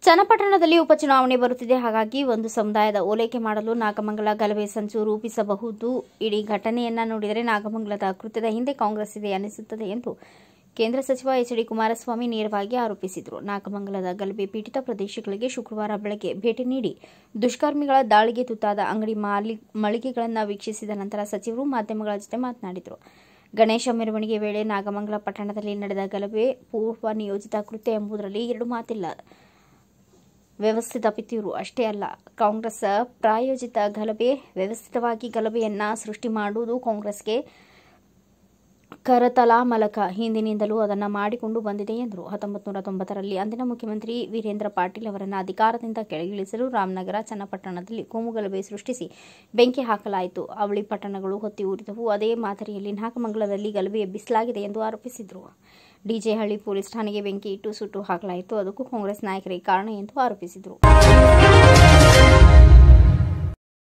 ಚನ್ನಪಟ್ಟಣದಲ್ಲಿ ಉಪಚುನಾವಣೆ ಬರುತ್ತಿದೆ. ಹಾಗಾಗಿ ಒಂದು ಸಮುದಾಯದ ಓಲೈಕೆ ಮಾಡಲು ನಾಗಮಂಗಲ ಗಲಭೆ ಸಂಚು ರೂಪಿಸಬಹುದು. ಇಡೀ ಘಟನೆಯನ್ನ ನೋಡಿದರೆ ನಾಗಮಂಗಲದ ಕೃತ್ಯದ ಹಿಂದೆ ಕಾಂಗ್ರೆಸ್ ಇದೆ ಅನಿಸುತ್ತದೆ ಎಂದು ಕೇಂದ್ರ ಸಚಿವ ಎಚ್.ಡಿ. ಕುಮಾರಸ್ವಾಮಿ ನೇರವಾಗಿ ಆರೋಪಿಸಿದರು. ನಾಗಮಂಗಲದ ಗಲಭೆ ಪೀಡಿತ ಪ್ರದೇಶಗಳಿಗೆ ಶುಕ್ರವಾರ ಬೆಳಗ್ಗೆ ಭೇಟಿ ನೀಡಿ ದುಷ್ಕರ್ಮಿಗಳ ದಾಳಿಗೆ ತುತ್ತಾದ ಅಂಗಡಿ ಮಳಿಗೆಗಳನ್ನು ವೀಕ್ಷಿಸಿದ ನಂತರ ಸಚಿವರು ಮಾಧ್ಯಮಗಳ ಜೊತೆ ಮಾತನಾಡಿದರು. ಗಣೇಶ ಮೆರವಣಿಗೆ ವೇಳೆ ನಾಗಮಂಗಲ ಪಟ್ಟಣದಲ್ಲಿ ನಡೆದ ಗಲಭೆ ಪೂರ್ವ ನಿಯೋಜಿತ ಕೃತ್ಯ ಎಂಬುದರಲ್ಲಿ ಎರಡು ಮಾತಿಲ್ಲ. ವ್ಯವಸ್ಥಿತ ಪಿತೂರು ಅಷ್ಟೇ ಅಲ್ಲ, ಕಾಂಗ್ರೆಸ್ ಪ್ರಾಯೋಜಿತ ಗಲಭೆ. ವ್ಯವಸ್ಥಿತವಾಗಿ ಗಲಭೆಯನ್ನ ಸೃಷ್ಟಿ ಮಾಡುವುದು ಕಾಂಗ್ರೆಸ್ಗೆ ಕರತಲಾಮಲಕ. ಹಿಂದಿನಿಂದಲೂ ಅದನ್ನು ಮಾಡಿಕೊಂಡು ಬಂದಿದೆ ಎಂದರು. 1990ರಲ್ಲಿ ಅಂದಿನ ಮುಖ್ಯಮಂತ್ರಿ ವೀರೇಂದ್ರ ಪಾಟೀಲ್ ಅವರನ್ನು ಅಧಿಕಾರದಿಂದ ಕೆಳಗಿಳಿಸಲು ರಾಮನಗರ, ಚನ್ನಪಟ್ಟಣದಲ್ಲಿ ಕೋಮು ಗಲಭೆ ಸೃಷ್ಟಿಸಿ ಬೆಂಕಿ ಹಾಕಲಾಯಿತು. ಅವಳಿ ಪಟ್ಟಣಗಳು ಹೊತ್ತಿ ಉರಿದವು. ಅದೇ ಮಾದರಿಯಲ್ಲಿ ನಾಗಮಂಗಲದಲ್ಲಿ ಗಲಭೆ ಎಬ್ಬಿಸಲಾಗಿದೆ ಎಂದು ಆರೋಪಿಸಿದರು. ಡಿಜೆಹಳ್ಳಿ ಪೊಲೀಸ್ ಠಾಣೆಗೆ ಬೆಂಕಿ ಇಟ್ಟು ಸುಟ್ಟು ಹಾಕಲಾಯಿತು. ಅದಕ್ಕೂ ಕಾಂಗ್ರೆಸ್ ನಾಯಕರೇ ಕಾರಣ ಎಂದು ಆರೋಪಿಸಿದರು.